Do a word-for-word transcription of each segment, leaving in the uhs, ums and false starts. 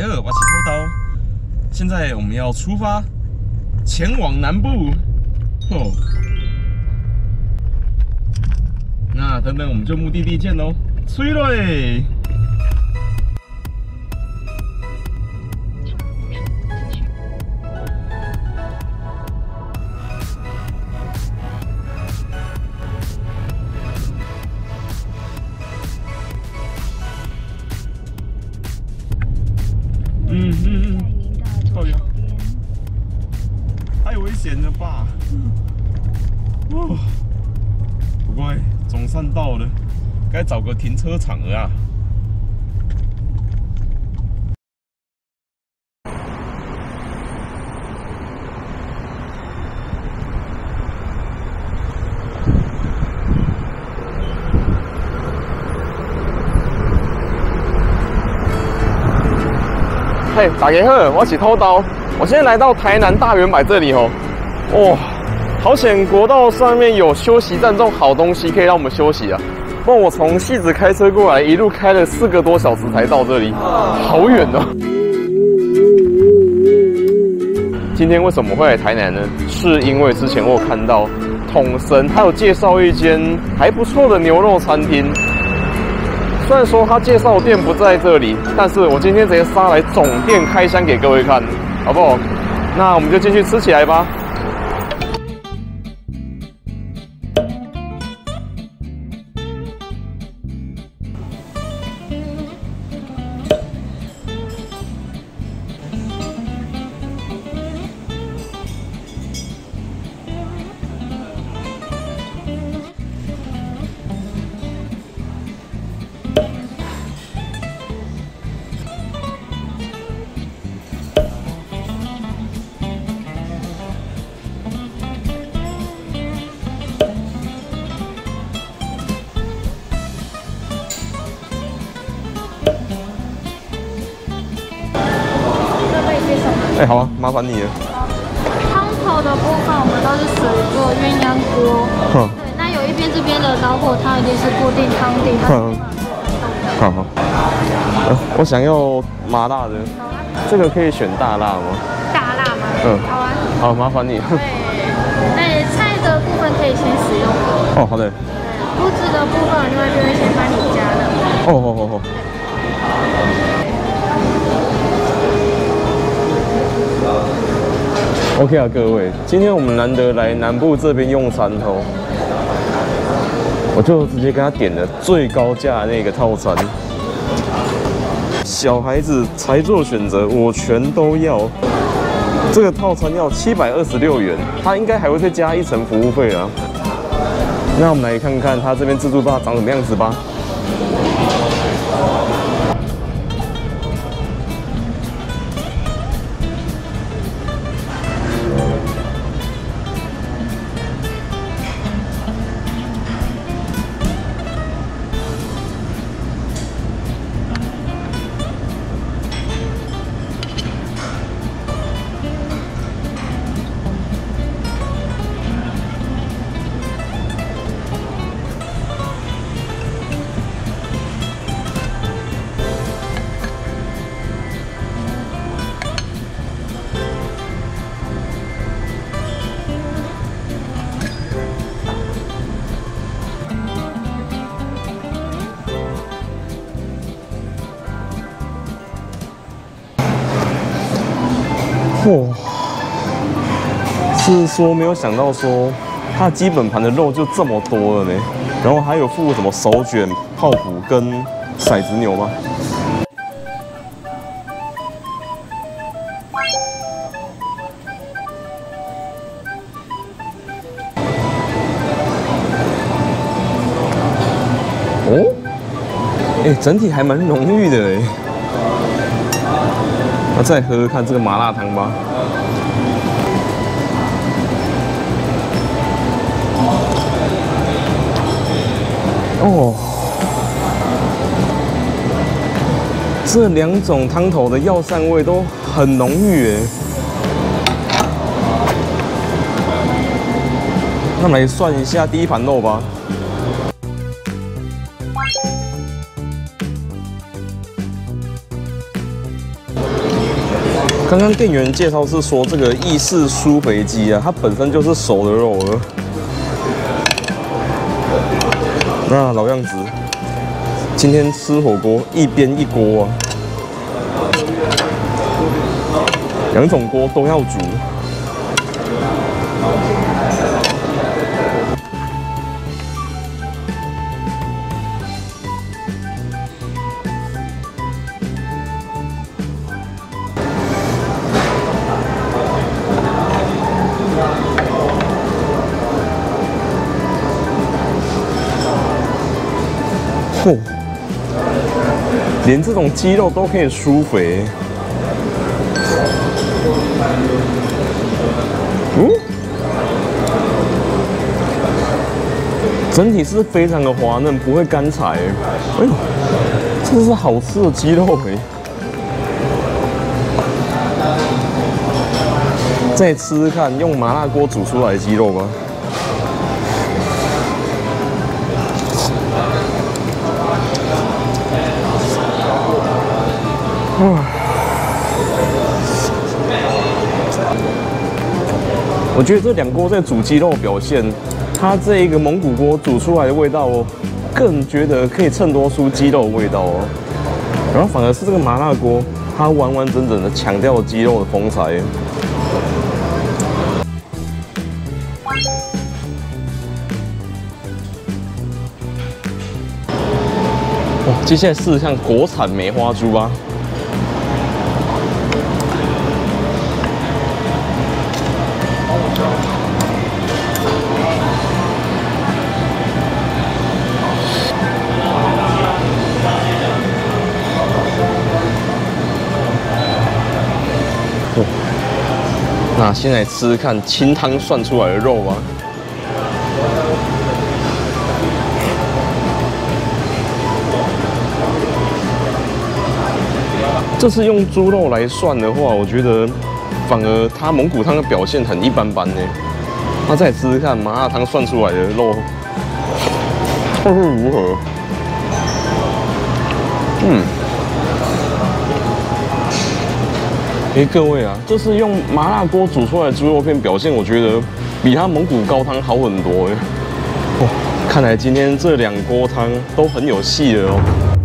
家好，我是偷刀。现在我们要出发，前往南部。哦，那等等我们就目的地见喽，吹嘞！嗯嗯嗯，靠呀，太危险了吧！哦，不过总算到了，该找个停车场了啊。嘿，大家好，我是偷刀。我现在来到台南大圆柏这里哦，哇，好险国道上面有休息站这种好东西可以让我们休息啊。不然我从汐止开车过来，一路开了四个多小时才到这里，好远哦。今天为什么会来台南呢？是因为之前我有看到统神他有介绍一间还不错的牛肉餐厅。虽然说他介绍的店不在这里，但是我今天直接杀来总店开箱给各位看，好不好？那我们就进去吃起来吧。哎、欸，好啊，麻烦你了。 汤头的部分我们都是属于做鸳鸯锅。嗯。对，那有一边这边的老火汤一定是固定汤底，它是好好。呃，我想要麻辣的。 好啊。 这个可以选大辣吗？ 大辣吗？ 嗯。 好啊。 好，麻烦你。 对。那菜的部分可以先使用。 哦，好的。 对，锅子的部分另外就会先帮你加的。 哦，好好好。OK 啊，各位，今天我们难得来南部这边用餐哦，我就直接跟他点了最高价的那个套餐。小孩子才做选择，我全都要。这个套餐要七百二十六元，他应该还会再加一层服务费啊。那我们来看看他这边自助吧长什么样子吧。哇，是说没有想到说，它基本盘的肉就这么多了呢，然后还有附什么手卷、泡芙跟骰子牛吗？哦，哎、欸，整体还蛮浓郁的哎。那再喝喝看这个麻辣汤吧。哦，这两种汤头的药膳味都很浓郁哎。那我们来算一下第一盘肉吧。 刚刚店员介绍是说，这个意式酥肥鸡啊，它本身就是熟的肉了。那老样子，今天吃火锅一边一锅啊，两种锅都要煮。嚯、哦，连这种鸡肉都可以酥肥。嗯，整体是非常的滑嫩，不会干柴。哎呦，这是好吃的鸡肉哎！再吃吃看用麻辣锅煮出来的鸡肉吧。我觉得这两锅在煮鸡肉表现，它这一个蒙古锅煮出来的味道哦，更觉得可以衬托出鸡肉的味道哦。然后反而是这个麻辣锅，它完完整整的强调了鸡肉的风采。哇，接下来试试看国产梅花猪吧。那先来吃吃看清汤涮出来的肉吧。这次用猪肉来涮的话，我觉得反而它蒙古汤的表现很一般般呢。那再吃吃看麻辣汤涮出来的肉，会是如何？嗯。哎、欸，各位啊，这是用麻辣锅煮出来的猪肉片，表现我觉得比它蒙古高汤好很多哎。哦，看来今天这两锅汤都很有戏了哦。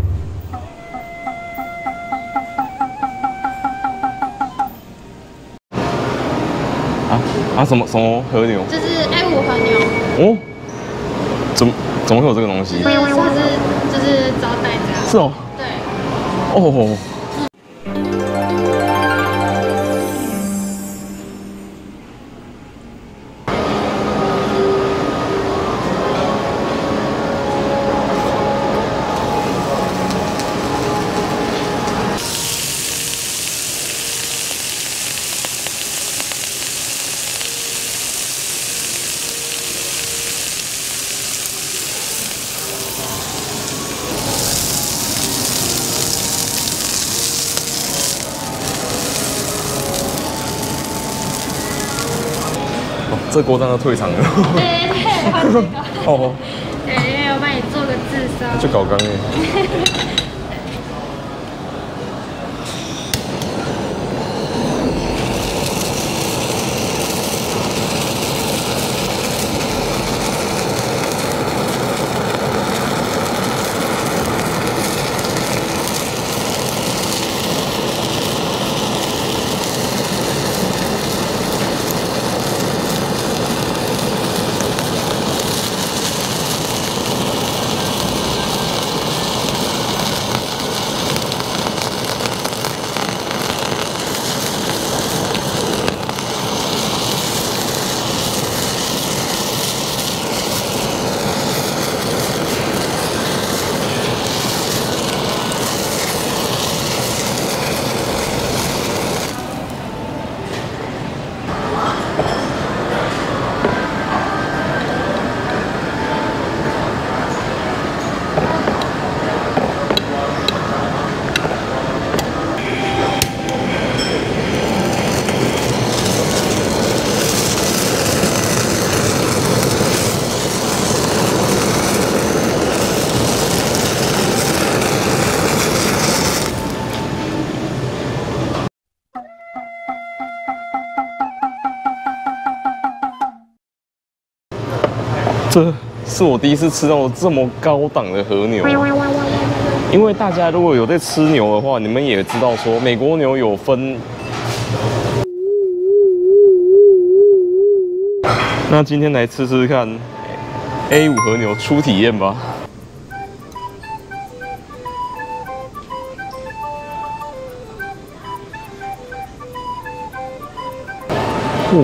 啊啊，什么什么和牛？ 这是 A 五和牛。 哦，怎么怎么会有这个东西？ 这是就是招待的。 是哦。 对。 哦。这锅真的退场了。 对对对，换这个。 哦。 对，因为我帮你做个自烧。 就搞刚耶。 这是我第一次吃到这么高档的和牛。因为大家如果有在吃牛的话，你们也知道说，美国牛有分。那今天来吃吃看 A 五 和牛初体验吧。哇！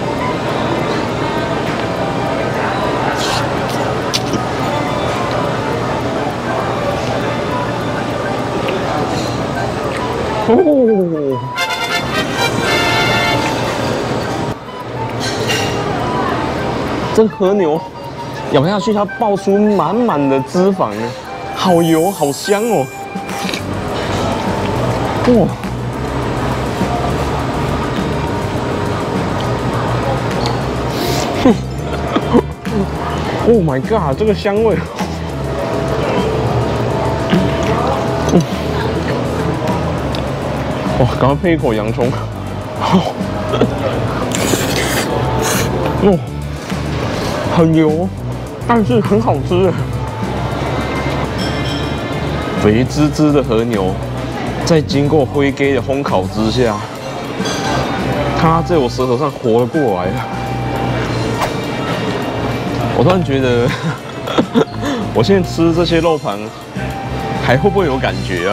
哦！这和牛咬下去，它爆出满满的脂肪，好油，好香哦！哇！ Oh my god， 这个香味！嗯，哇，赶快配一口洋葱。哦，很油，但是很好吃。肥滋滋的和牛，在经过灰给的烘烤之下，它在我舌头上活了过来了。 我突然觉得，我现在吃这些肉盘，还会不会有感觉啊？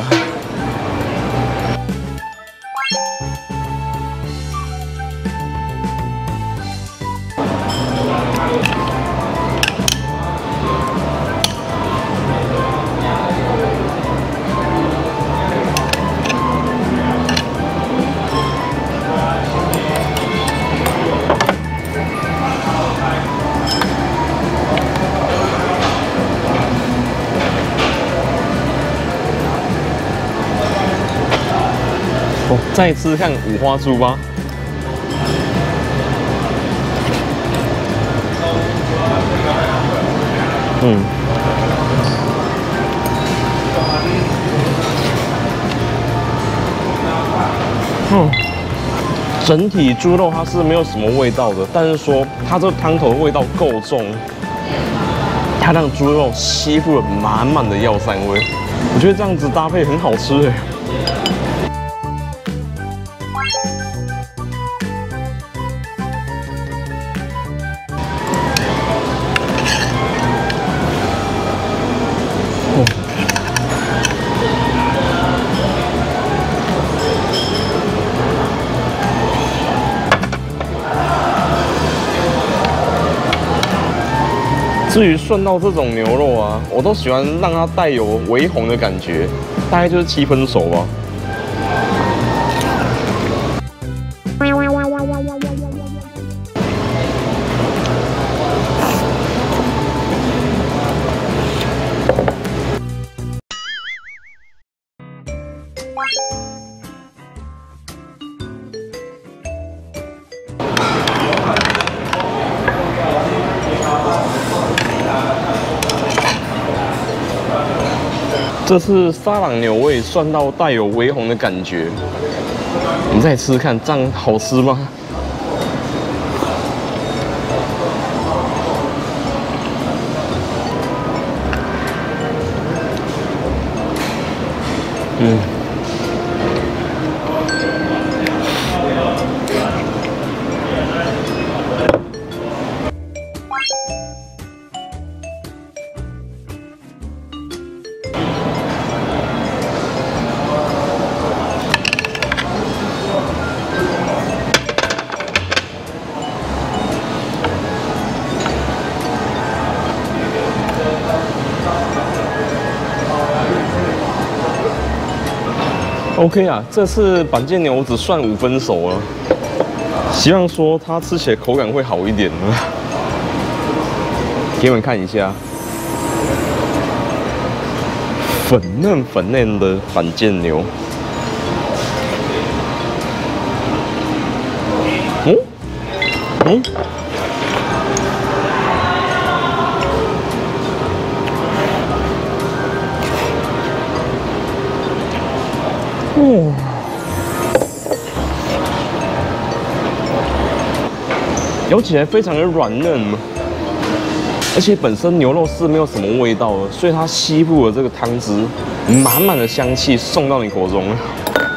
哦，再吃看五花猪吧。嗯，嗯，整体猪肉它是没有什么味道的，但是说它这个汤头的味道够重，它让猪肉吸附了满满的药膳味，我觉得这样子搭配很好吃哎。 至于涮到这种牛肉啊，我都喜欢让它带有微红的感觉，大概就是七分熟吧。这是沙朗牛味涮到带有微红的感觉，我们再吃吃看，这样好吃吗？嗯。 OK 啊，这次板腱牛只涮五分熟了，希望说它吃起来口感会好一点呢。给你们看一下，粉嫩粉嫩的板腱牛。嗯嗯。 哦，咬起来非常的软嫩， 而且本身牛肉是没有什么味道的，所以它吸附了这个汤汁，满满的香气送到你口中了。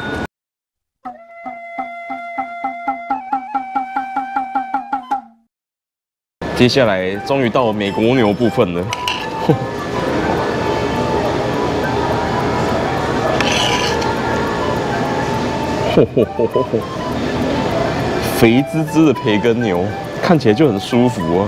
接下来终于到美国牛部分了。嚯嚯嚯嚯嚯！肥滋滋的培根牛，看起来就很舒服啊。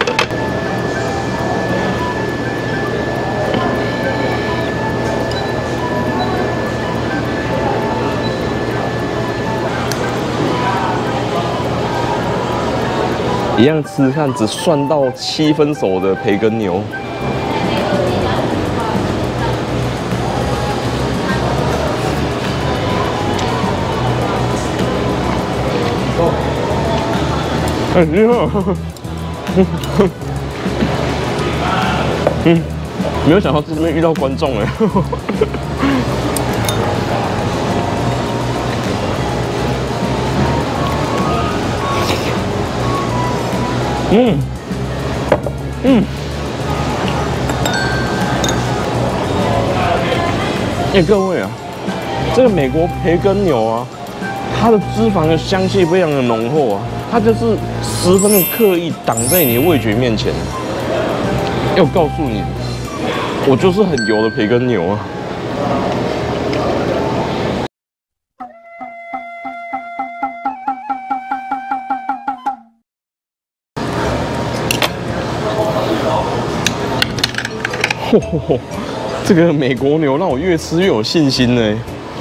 一样吃看，只涮到七分熟的培根牛。很厉害，嗯，没有想到这边遇到观众哎。嗯嗯，哎、欸，各位啊，这个美国培根牛啊，它的脂肪的香气非常的浓厚啊，它就是十分的刻意挡在你的味觉面前。哎、欸，我告诉你，我就是很油的培根牛啊。嚯嚯嚯！这个美国牛让我越吃越有信心呢。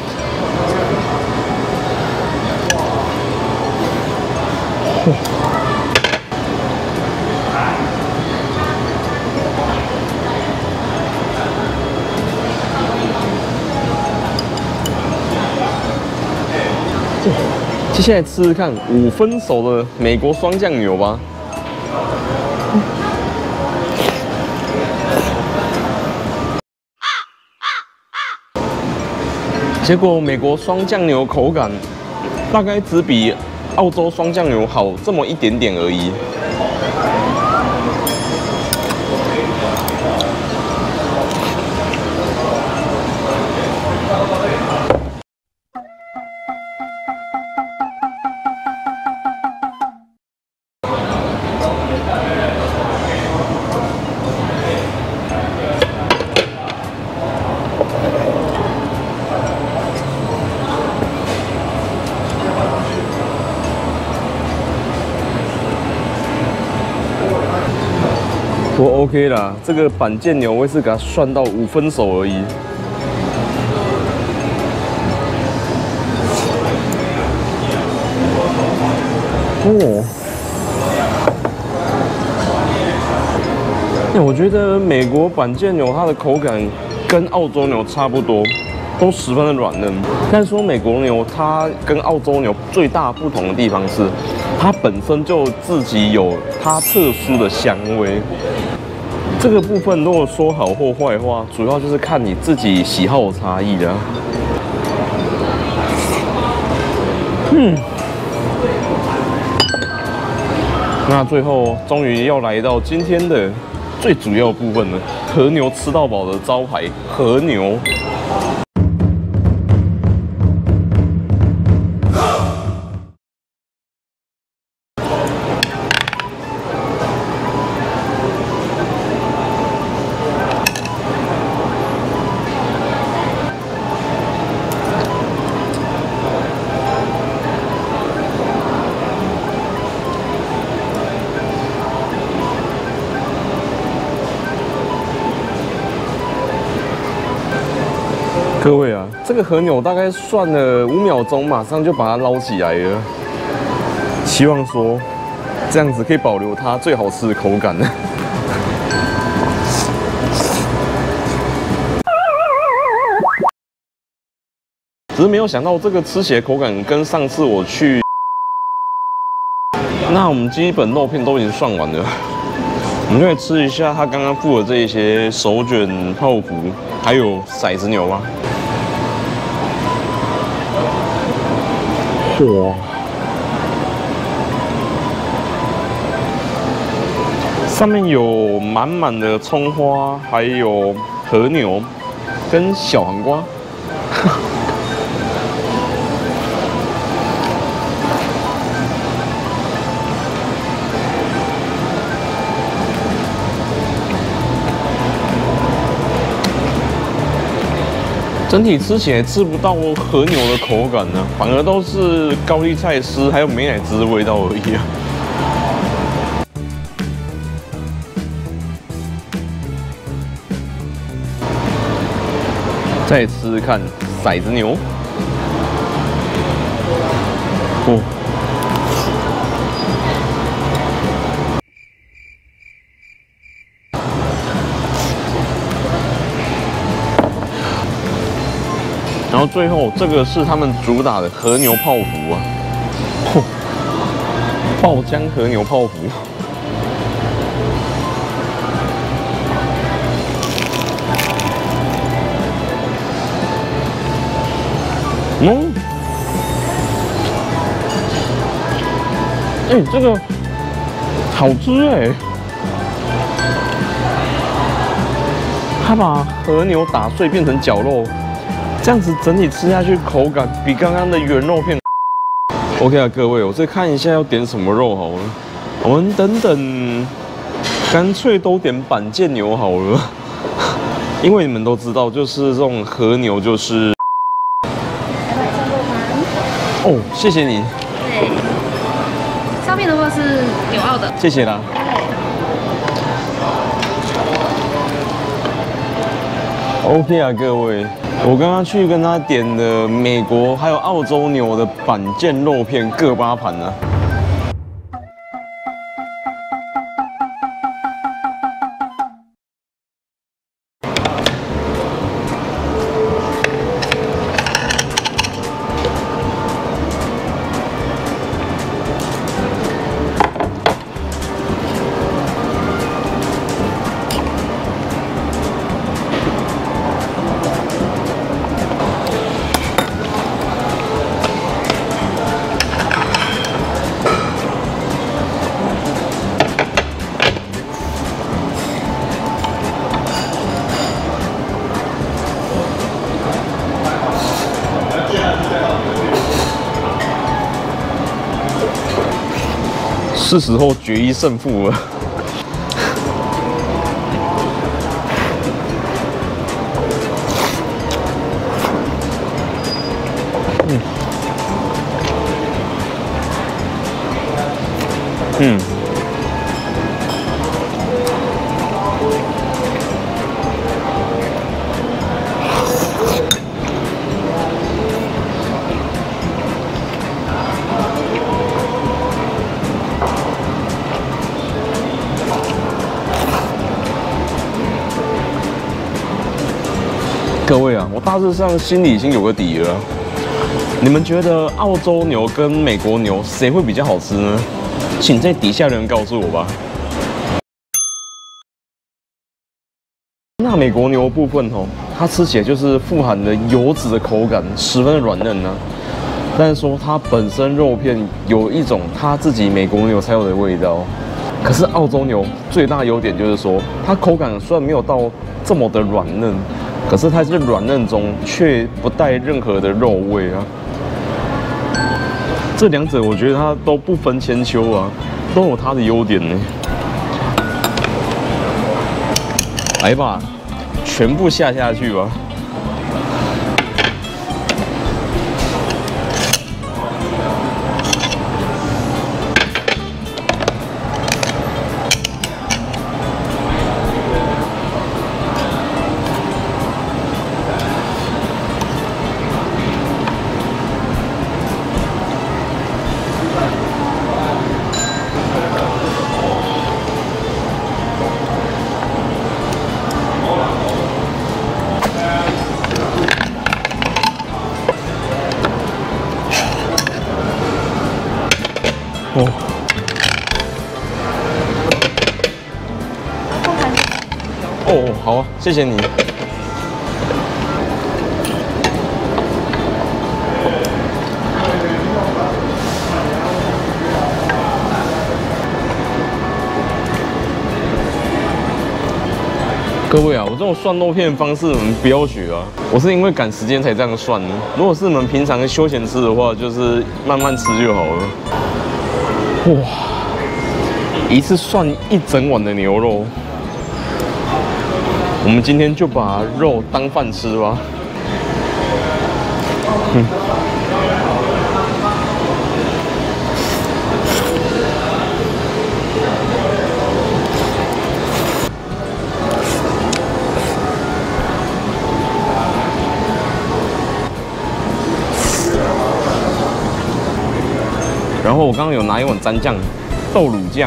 接下来吃吃看五分熟的美国双酱牛吧。结果美国双酱牛口感大概只比澳洲双酱牛好这么一点点而已。我 OK 啦，这个板腱牛我也是给它涮到五分熟而已。哦，那我觉得美国板腱牛它的口感跟澳洲牛差不多，都十分的软嫩。但是说美国牛它跟澳洲牛最大不同的地方是，它本身就自己有它特殊的香味。这个部分如果说好或坏的话，主要就是看你自己喜好的差异啦。嗯，那最后终于要来到今天的最主要部分了，和牛吃到饱的招牌和牛。各位啊，这个和牛大概涮了五秒钟，马上就把它捞起来了。希望说这样子可以保留它最好吃的口感呢。只是没有想到这个吃起来口感跟上次我去，那我们基本肉片都已经涮完了，我们就来吃一下它刚刚附的这一些手卷泡芙，还有骰子牛啊。哇！ 上面有满满的葱花，还有和牛跟小黄瓜。整体吃起来吃不到和牛的口感呢，反而都是高丽菜丝还有美乃滋的味道而已啊。再吃吃看骰子牛，哦。 然后最后这个是他们主打的和牛泡芙啊，哦、爆浆和牛泡芙。嗯，哎、欸，这个好吃哎、欸，它把和牛打碎变成绞肉。 这样子整体吃下去口感比刚刚的原肉片 OK 啊，各位，我再看一下要点什么肉好了。我们等等，干脆都点板腱牛好了，因为你们都知道，就是这种和牛就是。哦，谢谢你。 对，上面的话是纽澳的。 谢谢啦。 OK 啊，各位，我刚刚去跟他点的美国还有澳洲牛的板腱肉片各八盘啊。是时候决一胜负了。嗯，嗯，各位啊，我大致上心里已经有个底了。你们觉得澳洲牛跟美国牛谁会比较好吃呢？请在底下人告诉我吧。那美国牛的部分哦，它吃起来就是富含了油脂的口感，十分的软嫩呢、啊。但是说它本身肉片有一种它自己美国牛才有的味道。可是澳洲牛最大优点就是说，它口感虽然没有到这么的软嫩。 可是它是软嫩中却不带任何的肉味啊，这两者我觉得它都不分千秋啊，都有它的优点呢。来吧，全部下下去吧。哦，哦，好啊，谢谢你。 各位啊，我这种涮肉片的方式，你们不要学啊！我是因为赶时间才这样涮的。如果是你们平常休闲吃的话，就是慢慢吃就好了。哇，一次涮一整碗的牛肉，我们今天就把肉当饭吃吧。嗯。然后我刚刚有拿一碗蘸酱，豆乳酱。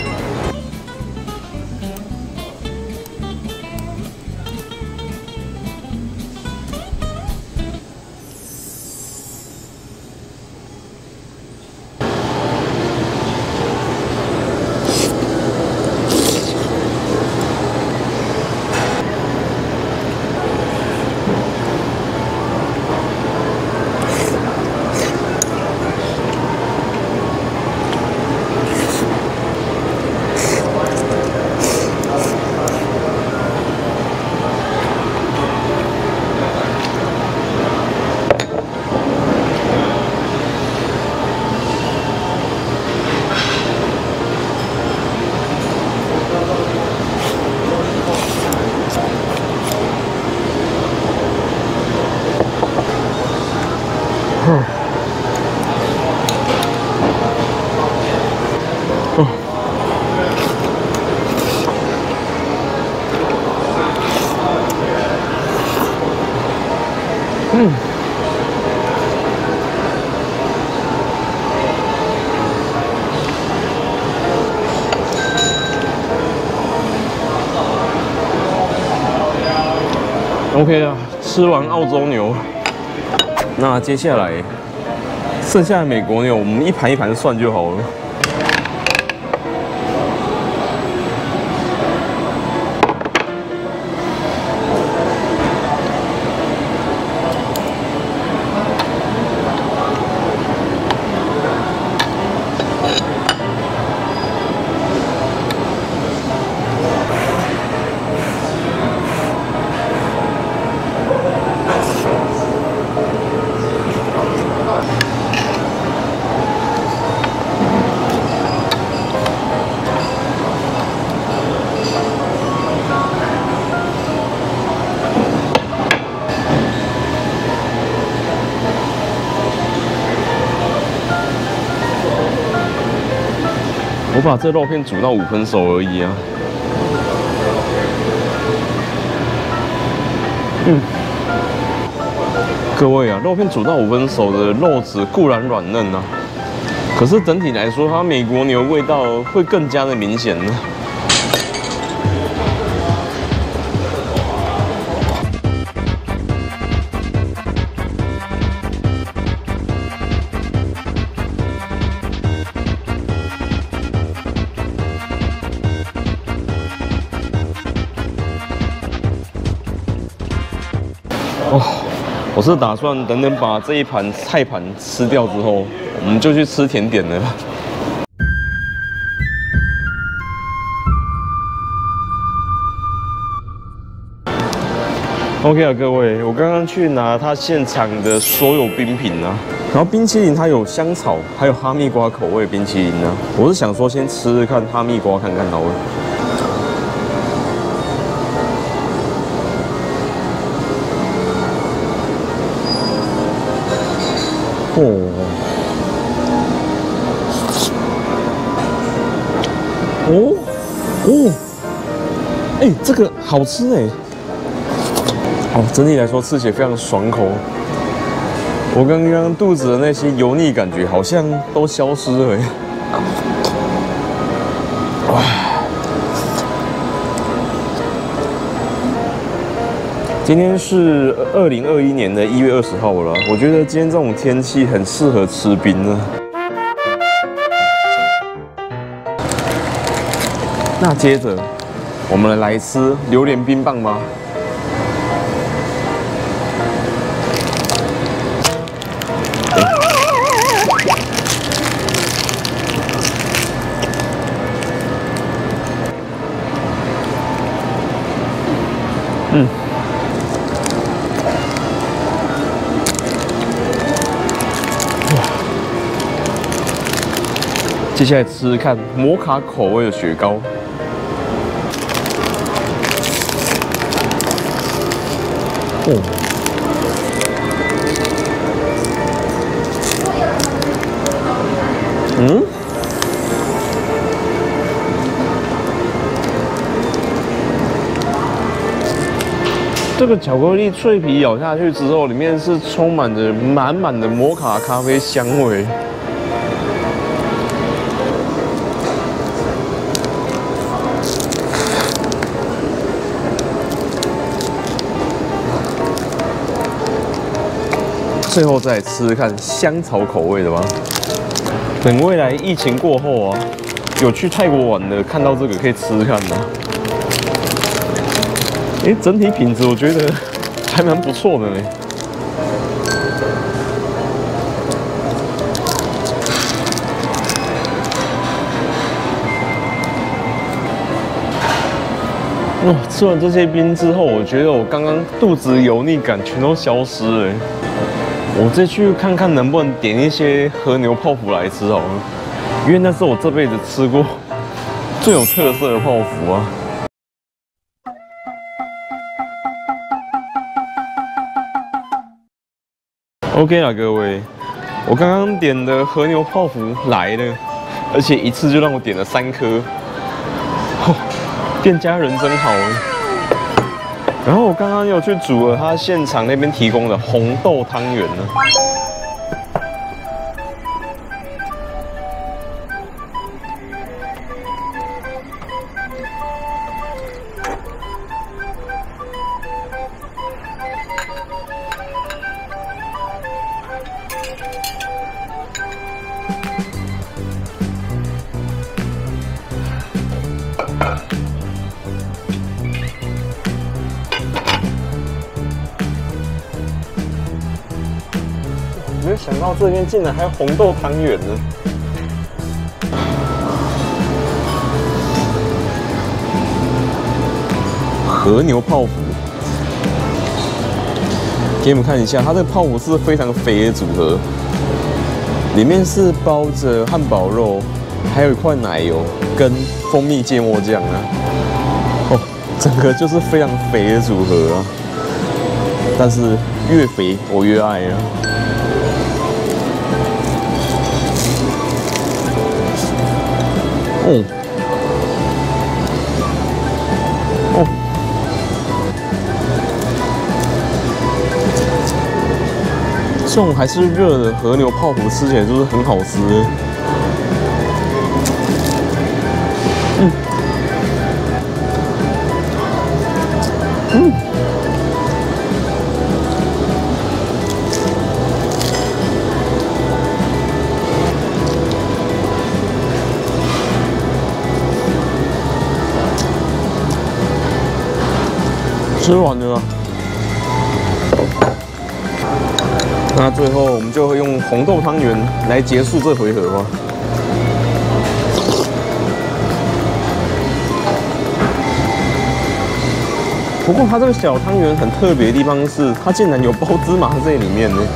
嗯。OK 啊，吃完澳洲牛，那接下来剩下的美国牛，我们一盘一盘涮就好了。我把这肉片煮到五分熟而已啊。嗯，各位啊，肉片煮到五分熟的肉质固然软嫩啊，可是整体来说，它美国牛味道会更加的明显呢。哦，我是打算等等把这一盘菜盘吃掉之后，我们就去吃甜点了。OK 啊，各位，我刚刚去拿他现场的所有冰品啊，然后冰淇淋它有香草，还有哈密瓜口味冰淇淋啊，我是想说先吃吃看哈密瓜看看好了。哦，哦，哦，哎，这个好吃哎！哦，整体来说吃起来非常爽口。我刚刚肚子的那些油腻感觉好像都消失了。哇！今天是二零二一年的一月二十号了，我觉得今天这种天气很适合吃冰呢。那接着，我们来吃榴莲冰棒吧。 接下来吃吃看摩卡口味的雪糕。哦，嗯，这个巧克力脆皮咬下去之后，里面是充满着满满的摩卡咖啡香味。最后再来吃吃看香草口味的吧。等未来疫情过后啊，有去泰国玩的，看到这个可以吃吃看的。哎，整体品质我觉得还蛮不错的呢。哇、哦，吃完这些冰之后，我觉得我刚刚肚子油腻感全都消失了。我再去看看能不能点一些和牛泡芙来吃好了，因为那是我这辈子吃过最有特色的泡芙啊。OK 啦，各位，我刚刚点的和牛泡芙来了，而且一次就让我点了三颗，哦，店家人真好哎。然后我刚刚有去煮了他现场那边提供的红豆汤圆呢。没有想到这边竟然还有红豆汤圆呢！和牛泡芙，给你们看一下，它这个泡芙是非常肥的组合，里面是包着汉堡肉，还有一块奶油跟蜂蜜芥末酱啊！哦，整个就是非常肥的组合啊！但是越肥我越爱啊！哦，哦，这种还是热的和牛泡芙，吃起来就是很好吃。嗯，嗯。吃完了，那最后我们就会用红豆汤圆来结束这回合吧。不过它这个小汤圆很特别的地方是，它竟然有包芝麻在里面呢。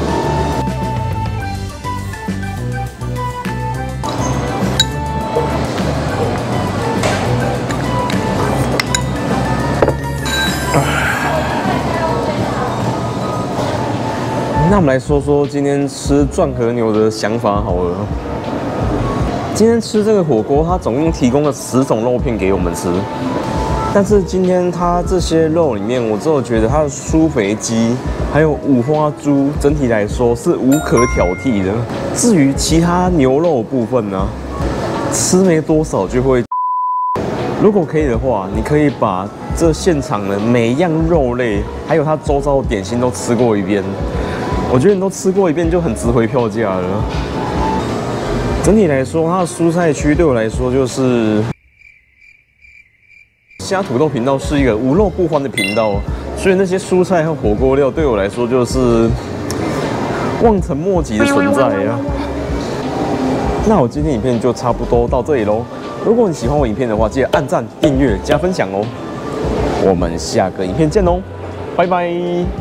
那我们来说说今天吃钻和牛的想法好了。今天吃这个火锅，它总共提供了十种肉片给我们吃，但是今天它这些肉里面，我只有觉得它的酥肥鸡还有五花猪，整体来说是无可挑剔的。至于其他牛肉的部分呢，吃没多少就会。如果可以的话，你可以把这现场的每一样肉类，还有它周遭的点心都吃过一遍。我觉得你都吃过一遍就很值回票价了。整体来说，它的蔬菜区对我来说就是，虾土豆频道是一个无肉不欢的频道，所以那些蔬菜和火锅料对我来说就是望尘莫及的存在啊。那我今天影片就差不多到这里喽。如果你喜欢我影片的话，记得按赞、订阅、加分享哦。我们下个影片见喽，拜拜。